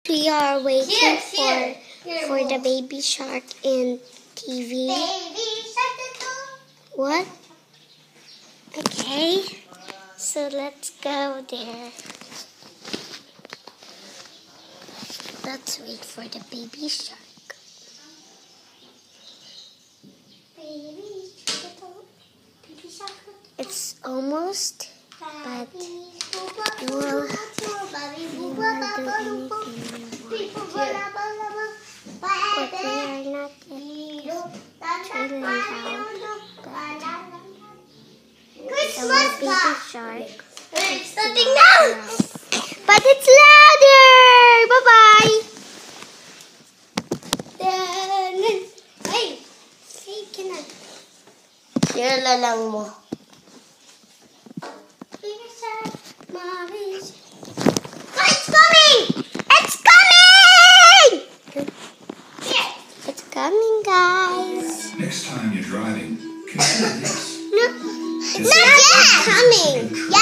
We are waiting for the baby shark in TV. What? Okay, so let's go there. Let's wait for the baby shark. It's almost, but we will not do anything more. But we are not yet chilling out. The baby shark. It's starting now! But it's louder! Bye-bye! Hey! Hey, can I? Sila lang mo. It's coming! It's coming! Here. It's coming, guys. Next time you're driving, consider this. No, it's not yet coming.